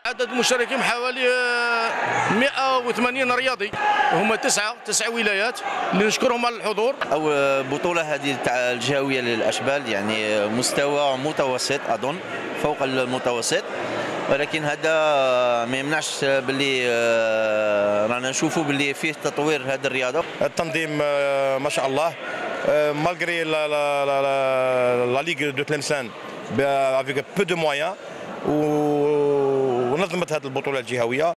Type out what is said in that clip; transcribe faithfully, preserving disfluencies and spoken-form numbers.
عدد المشاركين حوالي مئة وثمانين رياضي، هما تسعة تسع ولايات اللي نشكرهم على الحضور. أو بطولة هذه تاع الجهوية للأشبال، يعني مستوى متوسط أظن فوق المتوسط، ولكن هذا ما يمنعش باللي رانا نشوفوا باللي فيه تطوير هذه الرياضة. التنظيم ما شاء الله، مالغري لا ليغ دو تلمسان افيك بو دو مويان ونظمت هذه البطولة الجهوية.